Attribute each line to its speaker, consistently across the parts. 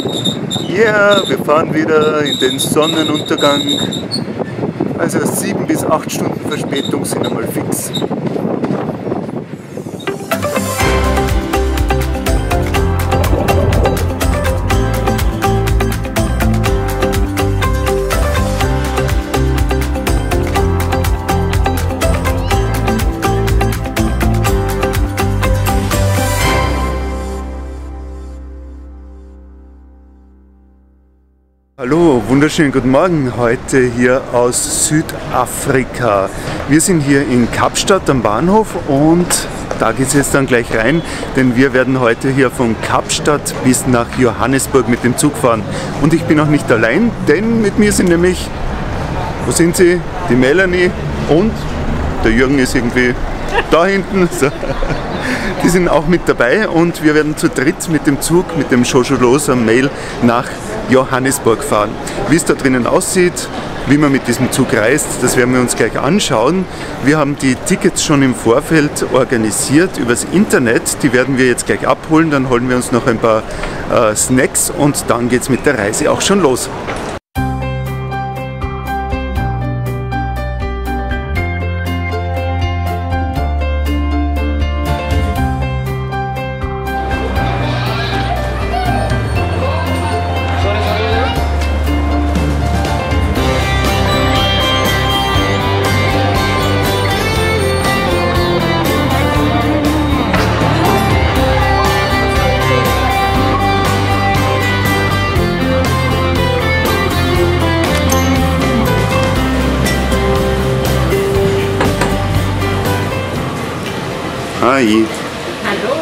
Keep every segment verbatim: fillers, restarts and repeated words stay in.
Speaker 1: Ja, yeah, wir fahren wieder in den Sonnenuntergang. Also sieben bis acht Stunden Verspätung sind einmal fix. Hallo, wunderschönen guten Morgen, heute hier aus Südafrika. Wir sind hier in Kapstadt am Bahnhof und da geht es jetzt dann gleich rein, denn wir werden heute hier von Kapstadt bis nach Johannesburg mit dem Zug fahren. Und ich bin auch nicht allein, denn mit mir sind nämlich, wo sind sie? Die Melanie und der Jürgen ist irgendwie da hinten. So. Die sind auch mit dabei und wir werden zu dritt mit dem Zug, mit dem Shosholoza Mail nach Johannesburg fahren. Wie es da drinnen aussieht, wie man mit diesem Zug reist, das werden wir uns gleich anschauen. Wir haben die Tickets schon im Vorfeld organisiert übers Internet, die werden wir jetzt gleich abholen, dann holen wir uns noch ein paar äh, Snacks und dann geht es mit der Reise auch schon los. Hi.
Speaker 2: Hallo.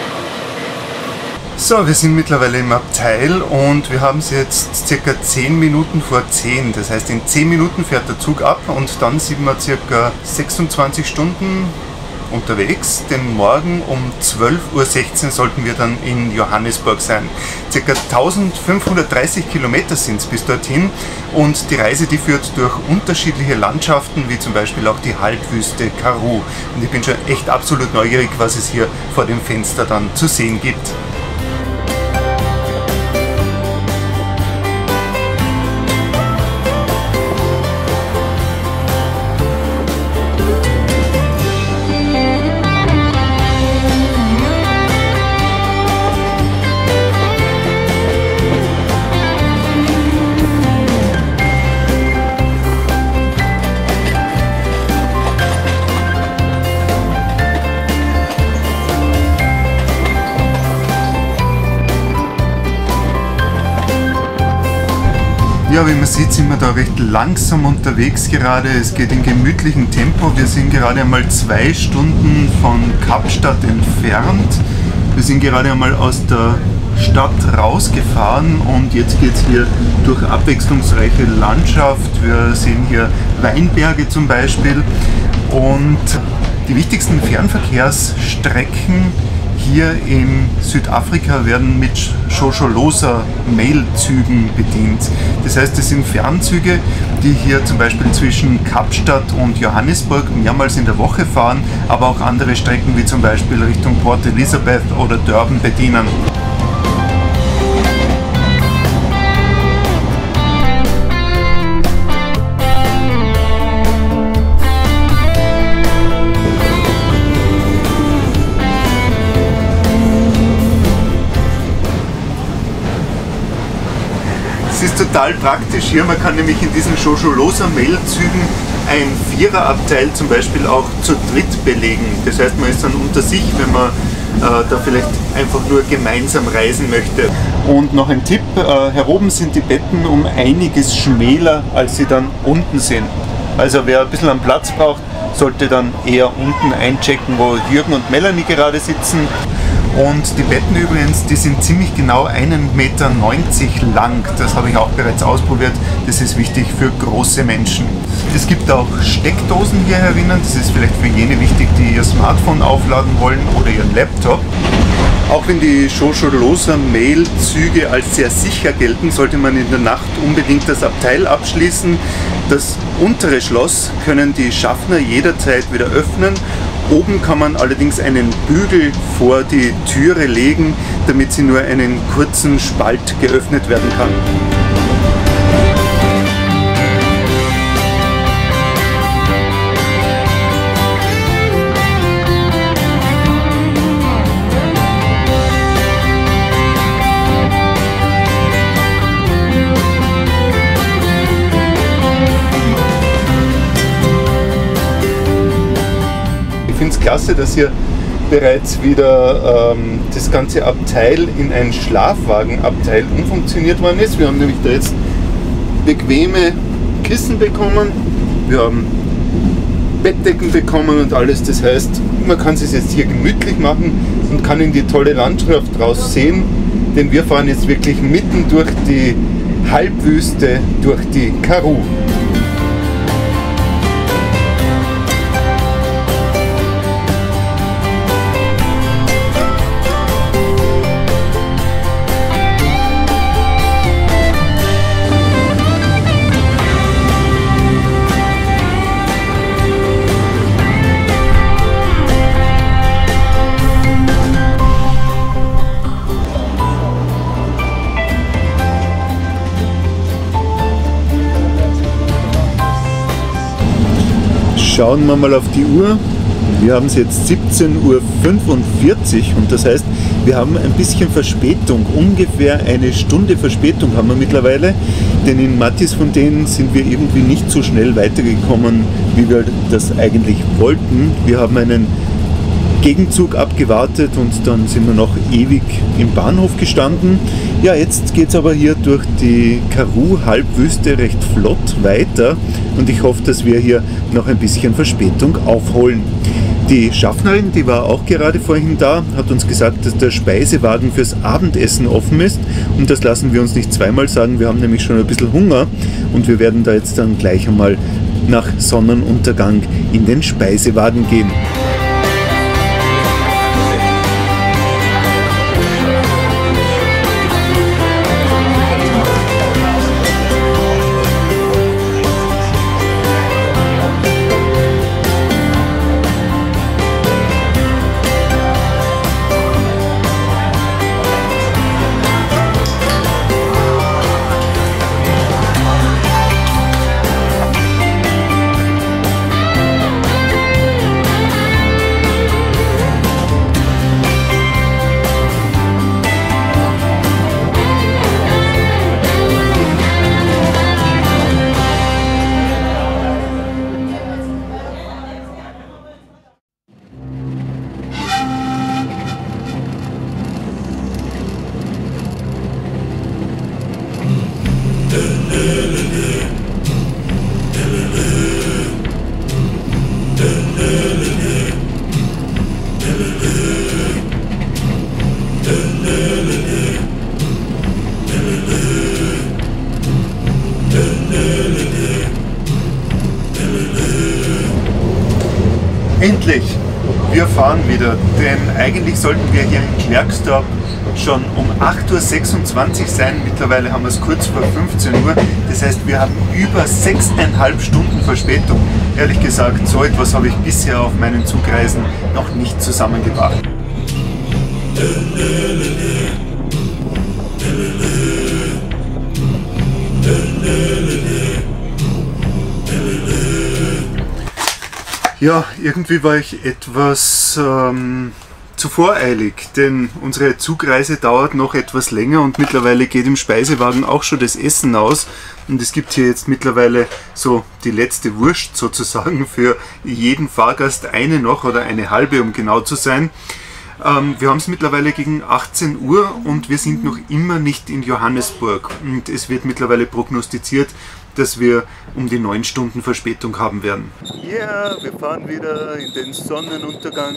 Speaker 1: So, wir sind mittlerweile im Abteil und wir haben es jetzt circa zehn Minuten vor zehn. Das heißt, in zehn Minuten fährt der Zug ab und dann sind wir circa sechsundzwanzig Stunden unterwegs, denn morgen um zwölf Uhr sechzehn sollten wir dann in Johannesburg sein. Circa eintausendfünfhundertdreißig Kilometer sind es bis dorthin und die Reise, die führt durch unterschiedliche Landschaften, wie zum Beispiel auch die Halbwüste Karoo. Und ich bin schon echt absolut neugierig, was es hier vor dem Fenster dann zu sehen gibt. Ja, wie man sieht, sind wir da recht langsam unterwegs gerade. Es geht in gemütlichem Tempo. Wir sind gerade einmal zwei Stunden von Kapstadt entfernt. Wir sind gerade einmal aus der Stadt rausgefahren und jetzt geht es hier durch abwechslungsreiche Landschaft. Wir sehen hier Weinberge zum Beispiel und die wichtigsten Fernverkehrsstrecken hier in Südafrika werden mit Shosholoza Mail-Zügen bedient. Das heißt, es sind Fernzüge, die hier zum Beispiel zwischen Kapstadt und Johannesburg mehrmals in der Woche fahren, aber auch andere Strecken wie zum Beispiel Richtung Port Elizabeth oder Durban bedienen. Es ist total praktisch hier, man kann nämlich in diesen Shosholoza Mail-Zügen ein Viererabteil zum Beispiel auch zu dritt belegen. Das heißt, man ist dann unter sich, wenn man äh, da vielleicht einfach nur gemeinsam reisen möchte. Und noch ein Tipp, äh, hier oben sind die Betten um einiges schmäler, als sie dann unten sind. Also wer ein bisschen an Platz braucht, sollte dann eher unten einchecken, wo Jürgen und Melanie gerade sitzen. Und die Betten übrigens, die sind ziemlich genau einen Meter neunzig lang. Das habe ich auch bereits ausprobiert. Das ist wichtig für große Menschen. Es gibt auch Steckdosen hier herinnen. Das ist vielleicht für jene wichtig, die ihr Smartphone aufladen wollen oder ihren Laptop. Auch wenn die Shosholoza Mail-Züge als sehr sicher gelten, sollte man in der Nacht unbedingt das Abteil abschließen. Das untere Schloss können die Schaffner jederzeit wieder öffnen Oben kann man allerdings einen Bügel vor die Türe legen, damit sie nur einen kurzen Spalt geöffnet werden kann. Ich finde es klasse, dass hier bereits wieder ähm, das ganze Abteil in ein Schlafwagenabteil umfunktioniert worden ist. Wir haben nämlich da jetzt bequeme Kissen bekommen, wir haben Bettdecken bekommen und alles. Das heißt, man kann es jetzt hier gemütlich machen und kann in die tolle Landschaft raus sehen, denn wir fahren jetzt wirklich mitten durch die Halbwüste, durch die Karoo. Schauen wir mal auf die Uhr. Wir haben es jetzt siebzehn Uhr fünfundvierzig und das heißt, wir haben ein bisschen Verspätung. Ungefähr eine Stunde Verspätung haben wir mittlerweile, denn in Mattisfontein sind wir irgendwie nicht so schnell weitergekommen, wie wir das eigentlich wollten. Wir haben einen Gegenzug abgewartet und dann sind wir noch ewig im Bahnhof gestanden. Ja, jetzt geht es aber hier durch die Karoo-Halbwüste recht flott weiter und ich hoffe, dass wir hier noch ein bisschen Verspätung aufholen. Die Schaffnerin, die war auch gerade vorhin da, hat uns gesagt, dass der Speisewagen fürs Abendessen offen ist und das lassen wir uns nicht zweimal sagen. Wir haben nämlich schon ein bisschen Hunger und wir werden da jetzt dann gleich einmal nach Sonnenuntergang in den Speisewagen gehen. Endlich! Wir fahren wieder, denn eigentlich sollten wir hier in Klerksdorp schon um acht Uhr sechsundzwanzig sein. Mittlerweile haben wir es kurz vor fünfzehn Uhr. Das heißt, wir haben über sechseinhalb Stunden Verspätung. Ehrlich gesagt, so etwas habe ich bisher auf meinen Zugreisen noch nicht zusammengebracht. Ja, irgendwie war ich etwas ähm, zu voreilig, denn unsere Zugreise dauert noch etwas länger und mittlerweile geht im Speisewagen auch schon das Essen aus und es gibt hier jetzt mittlerweile so die letzte Wurst sozusagen für jeden Fahrgast, eine noch oder eine halbe, um genau zu sein. Ähm, wir haben es mittlerweile gegen achtzehn Uhr und wir sind noch immer nicht in Johannesburg und es wird mittlerweile prognostiziert, dass wir um die neun Stunden Verspätung haben werden. Ja, yeah, wir fahren wieder in den Sonnenuntergang.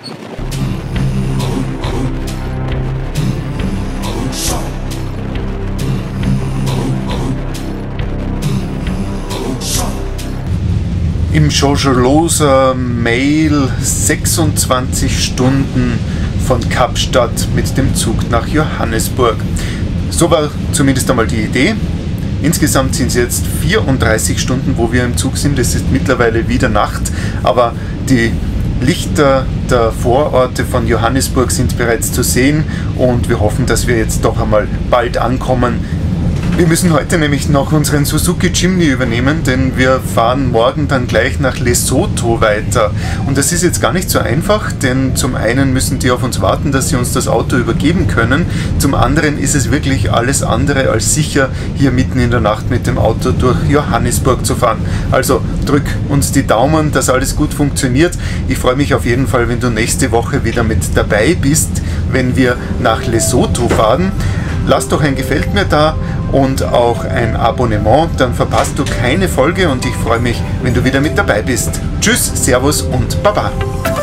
Speaker 1: Im Jojoloser Mail sechsundzwanzig Stunden von Kapstadt mit dem Zug nach Johannesburg. So war zumindest einmal die Idee. Insgesamt sind es jetzt vierunddreißig Stunden, wo wir im Zug sind. Es ist mittlerweile wieder Nacht, aber die Lichter der Vororte von Johannesburg sind bereits zu sehen und wir hoffen, dass wir jetzt doch einmal bald ankommen. Wir müssen heute nämlich noch unseren Suzuki Jimny übernehmen, denn wir fahren morgen dann gleich nach Lesotho weiter. Und das ist jetzt gar nicht so einfach, denn zum einen müssen die auf uns warten, dass sie uns das Auto übergeben können. Zum anderen ist es wirklich alles andere als sicher, hier mitten in der Nacht mit dem Auto durch Johannesburg zu fahren. Also drück uns die Daumen, dass alles gut funktioniert. Ich freue mich auf jeden Fall, wenn du nächste Woche wieder mit dabei bist, wenn wir nach Lesotho fahren. Lass doch ein Gefällt mir da und auch ein Abonnement, dann verpasst du keine Folge und ich freue mich, wenn du wieder mit dabei bist. Tschüss, Servus und Baba!